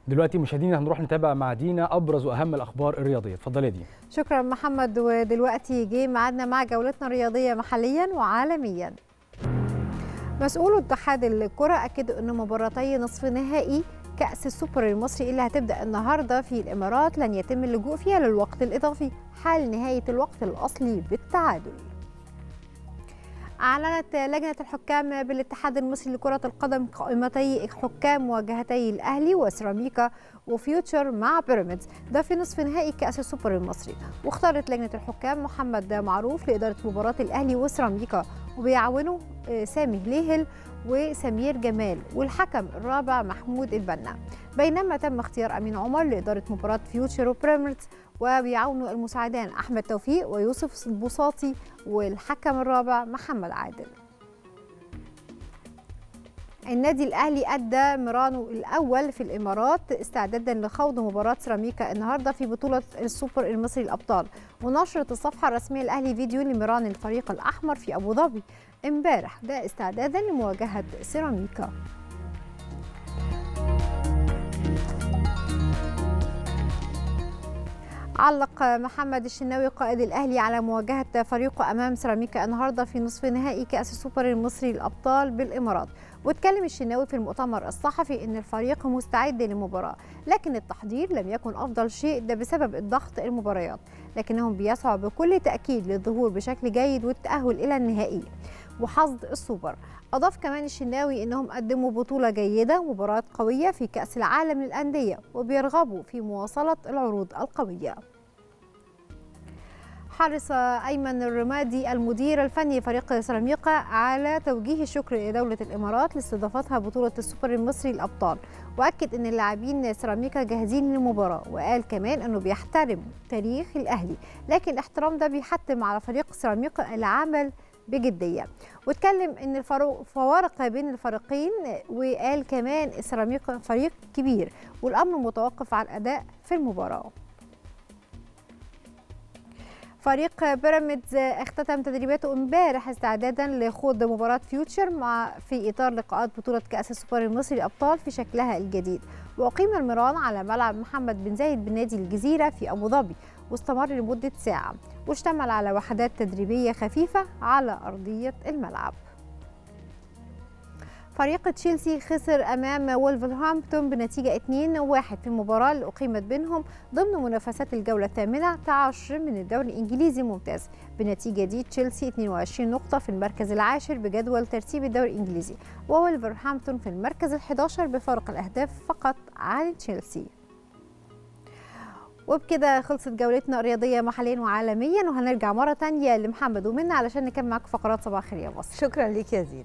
دلوقتي مشاهدينا هنروح نتابع مع دينا ابرز واهم الاخبار الرياضيه. اتفضلي يا دينا. شكرا محمد. ودلوقتي جه ميعادنا مع جولتنا الرياضيه محليا وعالميا. مسؤولو اتحاد الكره اكدوا ان مباراتي نصف نهائي كأس السوبر المصري اللي هتبدأ النهارده في الامارات لن يتم اللجوء فيها للوقت الاضافي حال نهايه الوقت الاصلي بالتعادل. أعلنت لجنة الحكام بالاتحاد المصري لكرة القدم قائمتي حكام مواجهتي الأهلي وسيراميكا وفيوتشر مع بيراميدز ده في نصف نهائي كأس السوبر المصري، واختارت لجنة الحكام محمد معروف لإدارة مباراة الأهلي وسيراميكا وبيعاونوا سامي هليهل وسمير جمال والحكم الرابع محمود البنا، بينما تم اختيار أمين عمر لإدارة مباراة فيوتشر وبيراميدز وبيعاونوا المساعدان أحمد توفيق ويوسف البساطي والحكم الرابع محمد عادل. النادي الأهلي أدى ميرانو الأول في الإمارات استعدادا لخوض مباراة سيراميكا النهارده في بطولة السوبر المصري الأبطال، ونشرت الصفحة الرسمية الأهلي فيديو لميران الفريق الأحمر في أبو ظبي امبارح ده استعدادا لمواجهة سيراميكا. علق محمد الشناوي قائد الأهلي على مواجهة فريقه أمام سيراميكا النهارده في نصف نهائي كأس السوبر المصري الأبطال بالإمارات، واتكلم الشناوي في المؤتمر الصحفي إن الفريق مستعد للمباراة، لكن التحضير لم يكن أفضل شيء ده بسبب الضغط المباريات، لكنهم بيسعوا بكل تأكيد للظهور بشكل جيد والتأهل إلى النهائي وحصد السوبر. أضاف كمان الشناوي إنهم قدموا بطولة جيدة ومباراة قوية في كأس العالم للأندية وبيرغبوا في مواصلة العروض القوية. حرص أيمن الرمادي المدير الفني فريق سيراميكا على توجيه الشكر لدولة الإمارات لاستضافتها بطولة السوبر المصري الأبطال، وأكد أن اللاعبين سيراميكا جاهزين للمباراة، وقال كمان أنه بيحترم تاريخ الأهلي لكن الاحترام ده بيحتم على فريق سيراميكا العمل بجدية، واتكلم ان الفوارق بين الفريقين، وقال كمان سيراميكا فريق كبير والامر متوقف على الاداء في المباراة. فريق بيراميدز اختتم تدريباته امبارح استعدادا لخوض مباراة فيوتشر في اطار لقاءات بطولة كأس السوبر المصري الابطال في شكلها الجديد، واقيم المران على ملعب محمد بن زايد بنادي الجزيرة في ابو ظبي واستمر لمدة ساعة، واشتمل على وحدات تدريبية خفيفة على أرضية الملعب. فريق تشيلسي خسر أمام وولفرهامبتون بنتيجة 2-1 في المباراة اللي أقيمت بينهم ضمن منافسات الجولة 18 من الدوري الإنجليزي الممتاز. بنتيجة دي تشيلسي 22 نقطة في المركز العاشر بجدول ترتيب الدوري الإنجليزي، وولفرهامبتون في المركز ال11 بفارق الأهداف فقط عن تشيلسي. وبكده خلصت جولتنا الرياضية محليا وعالميا، وهنرجع مرة تانية لمحمد ومنى علشان نكمل معاكم فقرات صباح الخير يا مصر. شكرا ليك يا زين.